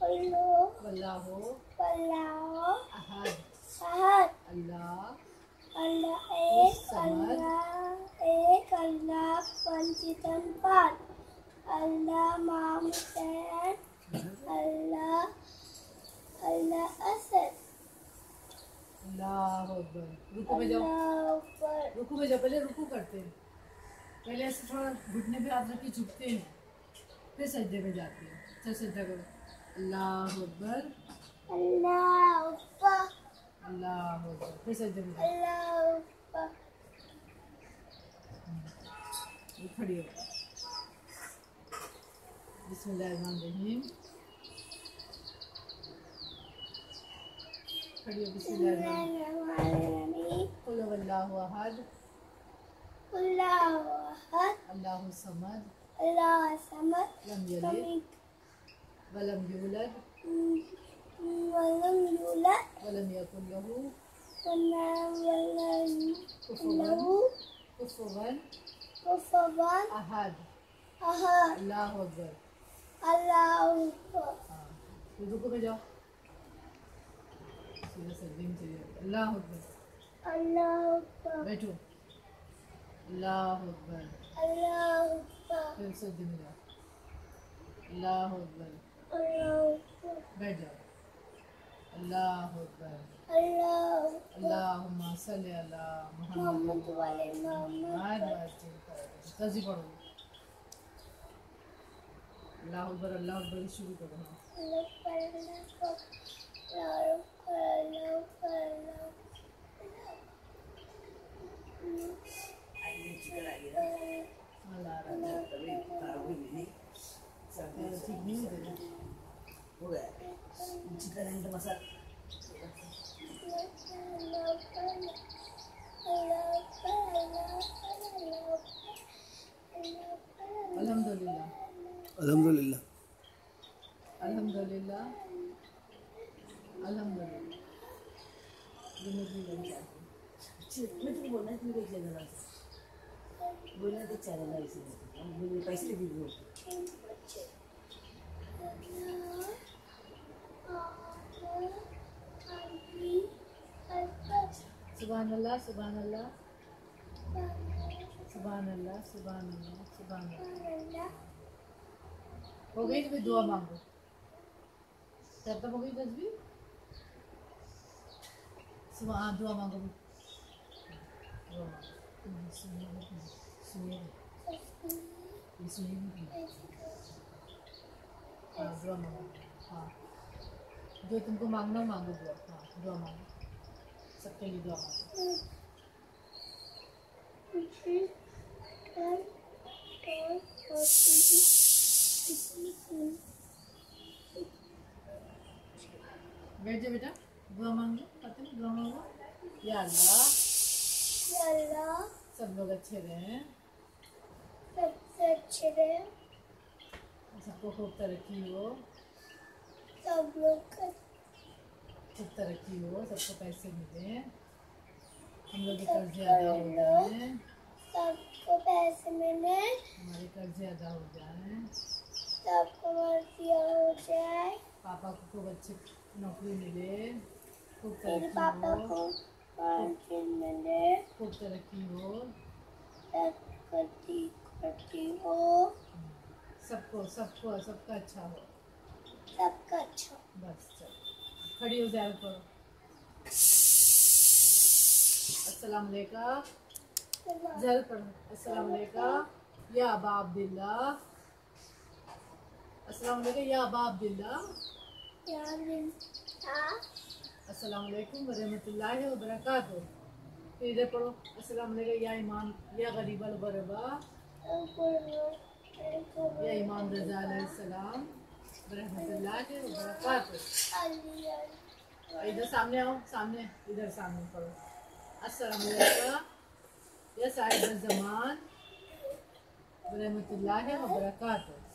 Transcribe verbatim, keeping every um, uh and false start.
वल्लाहु अहद अल्लाह अल्लाह एक अल्लाह एक अल्लाह पंचतंपाल अल्लाह मामून अल्लाह अल्लाह असद। अल्लाह अकबर। रुकू में जाओ, रुकू में जाओ, पहले रुकू करते हैं, पहले ऐसे थोड़ा घुटने पे हाथ रख के झुकते हैं, फिर सजदे में जाते हैं। चल सजदा करो। अल्लाह अकबर अल्लाह अकबर अल्लाह अकबर, फिर सजदे में जाओ। अल्लाह अकबर। खड़ी हो। बिस्मिल्लाहिर्रहमानिर्रहीम। खड़ी हो। बिस्मिल्लाहिर्रहमानिर्रहीम। कुल हुवल्लाहु अहद अल्लाहु समद अल्लाह समद लम यलिद वलम यूलद वलम यूलद वलम यकुल लहू कुफुवन कुफुवन कुफुवन अहद। अहद। अल्लाह अकबर अल्लाह अकबर। हाँ, फिर रुकू में जाओ, सीधा सजदे में चले जाओ। अल्लाह अकबर अल्लाह अकबर। बैठो। अल्लाह अकबर अल्लाह अकबर। फिर सजदे में जाओ। अल्लाह अकबर अल्लाह अकबर। बैठ जाओ। अल्लाह अकबर अल्लाह अकबर। अल्लाहुम्मा सल्ली अला मोहम्मद व अला मोहम्मद। तजी पढ़ो। अल्लाह अकबर अल्लाह अकबर शुरू करो। हाँ। अल्लाह अकबर अल्लाह अकबर अल्लाह अकबर अल्लाह अल्हम्दुलिल्लाह अल्हम्दुलिल्लाह अल्हम्दुलिल्लाह अल्हम्दुलिल्लाह। बोलना है बोलना तो चैनल है इसी में पैसे भी दो। सुभान अल्लाह सुभान अल्लाह सुभान अल्लाह सुभान अल्लाह सुभान अल्लाह। हो गई तो फिर दुआ मांगो। खत्म हो गई तस्बीह। सुभान दुआ मांगो। दुआ मांगो। सुनिए सुनिए सुनिए। हाँ दुआ मांगो। हाँ जो तुमको मांगना मांगो दुआ। हाँ दुआ मांगो, सबके लिए दुआ मांगो। बैठ जा बेटा, दुआ मांगो। पता नहीं दुआ मांगो। या अल्लाह या अल्लाह सब लोग अच्छे रहें, सबसे अच्छे रहे, सबको खूब तरक्की हो, सब लोग खूब तरक्की हो, सबको पैसे मिले, हम लोग के कर्जे अदा हो जाए, सबको पैसे मिले, हमारे कर्जे अदा हो जाए, सबको मर्जियाँ हो जाए, पापा को खूब अच्छी नौकरी मिले, खूब मेरे तरक्की पापा हो, को मर्जी मिले, खूब तरक्की हो, तरक्की करती हो, सबको सबको सबका अच्छा हो, सबका अच्छा। बस चल खड़ी हो जाए करो। अस्सलाम वालेकुम जल पढ़ो। अस्सलाम वालेकुम या अबा अब्दुल्ला। अस्सलाम वालेकुम या अबा अब्दुल्ला। या बिल्ला। अस्सलाम वालेकुम व रहमतुल्लाहि व बरकातहू। फिर इधर पढ़ो। अस्सलाम वालेकुम या इमाम या गरीबल गरबा या इमाम रज़ा अलैहिस्सलाम व रहमतुल्लाहि व बरकातहू। इधर सामने आओ, सामने इधर सामने पढ़ो। अस्सलाम वालेकुम या साहिब ज़मान व रहमतुल्लाहि व बरकातहू।